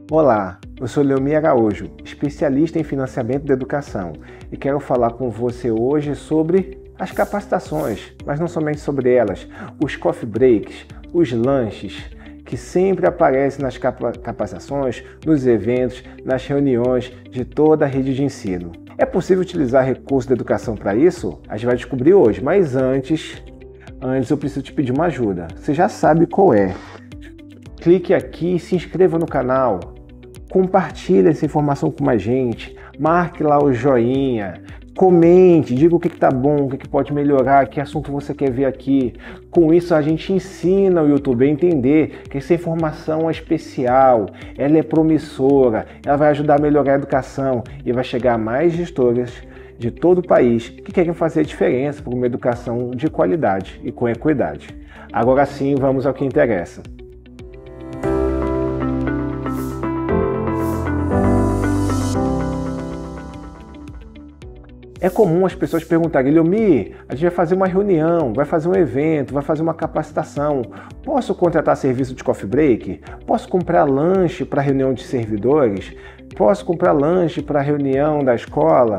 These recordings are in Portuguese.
Olá, eu sou Leomir Araújo, especialista em financiamento da educação e quero falar com você hoje sobre as capacitações, mas não somente sobre elas, os coffee breaks, os lanches que sempre aparecem nas capacitações, nos eventos, nas reuniões de toda a rede de ensino. É possível utilizar recursos da educação para isso? A gente vai descobrir hoje, mas antes eu preciso te pedir uma ajuda. Você já sabe qual é. Clique aqui e se inscreva no canal. Compartilhe essa informação com mais gente. Marque lá o joinha. Comente, diga o que está bom, o que pode melhorar, que assunto você quer ver aqui. Com isso a gente ensina o YouTube a entender que essa informação é especial, ela é promissora, ela vai ajudar a melhorar a educação e vai chegar a mais gestores de todo o país que querem fazer a diferença por uma educação de qualidade e com equidade. Agora sim, vamos ao que interessa. É comum as pessoas perguntarem: Leomir, a gente vai fazer uma reunião, vai fazer um evento, vai fazer uma capacitação. Posso contratar serviço de coffee break? Posso comprar lanche para reunião de servidores? Posso comprar lanche para reunião da escola?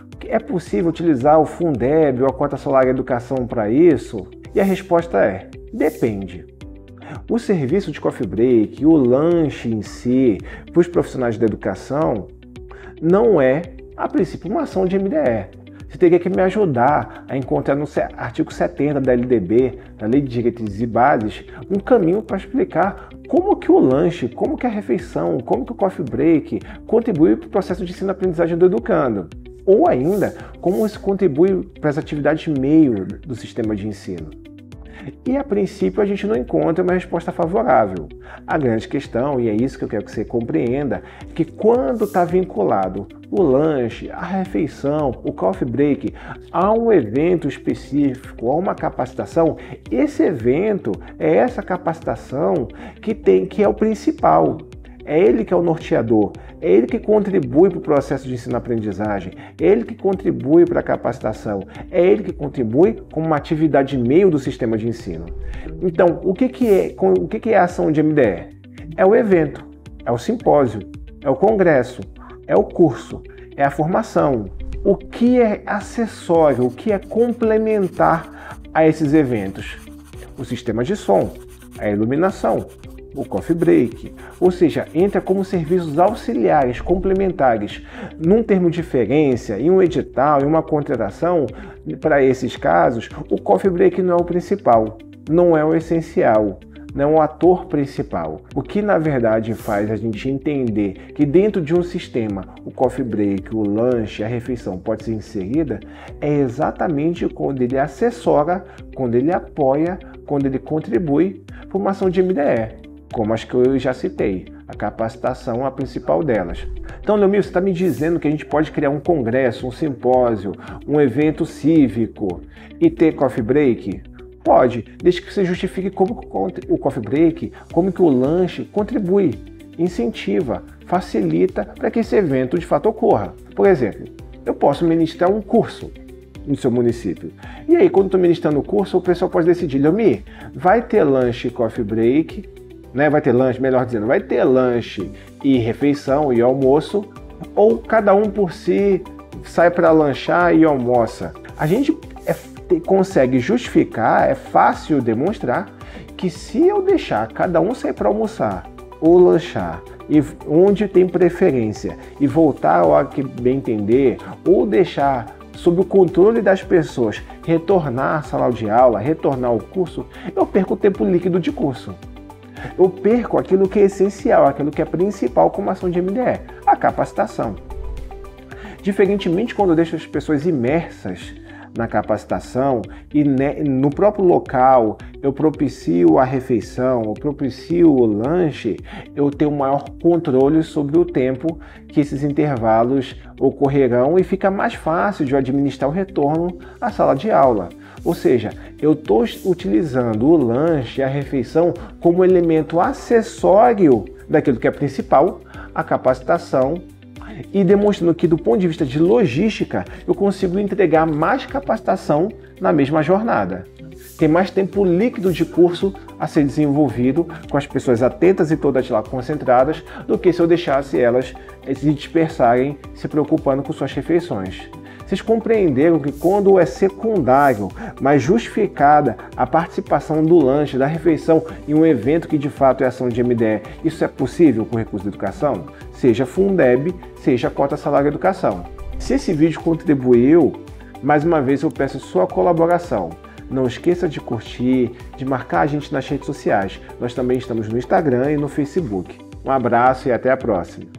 É possível utilizar o Fundeb ou a Cota Salário Educação para isso? E a resposta é: depende. O serviço de coffee break, o lanche em si, para os profissionais da educação, não é, a princípio, uma ação de MDE. Você teria que me ajudar a encontrar no artigo 70 da LDB, da Lei de Diretrizes e Bases, um caminho para explicar como que o lanche, como que a refeição, como que o coffee break contribui para o processo de ensino-aprendizagem do educando. Ou ainda, como isso contribui para as atividades meio do sistema de ensino. E a princípio a gente não encontra uma resposta favorável. A grande questão, e é isso que eu quero que você compreenda, é que quando está vinculado o lanche, a refeição, o coffee break a um evento específico, a uma capacitação, esse evento é essa capacitação que é o principal. É ele que é o norteador, é ele que contribui para o processo de ensino-aprendizagem, é ele que contribui para a capacitação, é ele que contribui como uma atividade meio do sistema de ensino. Então, o que é a ação de MDE? É o evento, é o simpósio, é o congresso, é o curso, é a formação. O que é acessório, o que é complementar a esses eventos? O sistema de som, a iluminação, o coffee break, ou seja, entra como serviços auxiliares, complementares, num termo de referência, em um edital, em uma contratação. Para esses casos, o coffee break não é o principal, não é o essencial, não é o ator principal. O que na verdade faz a gente entender que dentro de um sistema o coffee break, o lanche, a refeição pode ser inserida é exatamente quando ele assessora, quando ele apoia, quando ele contribui para uma ação de MDE. Como as que eu já citei, a capacitação é a principal delas. Então, Leomir, você está me dizendo que a gente pode criar um congresso, um simpósio, um evento cívico e ter coffee break? Pode, desde que você justifique como o coffee break, como que o lanche contribui, incentiva, facilita para que esse evento de fato ocorra. Por exemplo, eu posso ministrar um curso no seu município. E aí, quando estou ministrando o curso, o pessoal pode decidir: Leomir, vai ter lanche e coffee break, vai ter lanche, melhor dizendo, vai ter lanche e refeição e almoço, ou cada um por si sai para lanchar e almoça. A gente consegue justificar, é fácil demonstrar que se eu deixar cada um sair para almoçar ou lanchar, e onde tem preferência, e voltar a hora que bem entender, ou deixar sob o controle das pessoas retornar à sala de aula, retornar ao curso, eu perco o tempo líquido de curso. Eu perco aquilo que é essencial, aquilo que é principal como ação de MDE, a capacitação. Diferentemente, quando eu deixo as pessoas imersas na capacitação e no próprio local eu propicio a refeição, eu propicio o lanche, eu tenho maior controle sobre o tempo que esses intervalos ocorrerão e fica mais fácil de eu administrar o retorno à sala de aula. Ou seja, eu estou utilizando o lanche, a refeição, como elemento acessório daquilo que é principal, a capacitação, e demonstrando que, do ponto de vista de logística, eu consigo entregar mais capacitação na mesma jornada. tem mais tempo líquido de curso a ser desenvolvido, com as pessoas atentas e todas lá concentradas, do que se eu deixasse elas se dispersarem, se preocupando com suas refeições. Vocês compreenderam que quando é secundário, mas justificada a participação do lanche, da refeição em um evento que de fato é ação de MDE, isso é possível com recurso de educação? Seja Fundeb, seja Cota Salário Educação. Se esse vídeo contribuiu, mais uma vez eu peço sua colaboração. Não esqueça de curtir, de marcar a gente nas redes sociais. Nós também estamos no Instagram e no Facebook. Um abraço e até a próxima.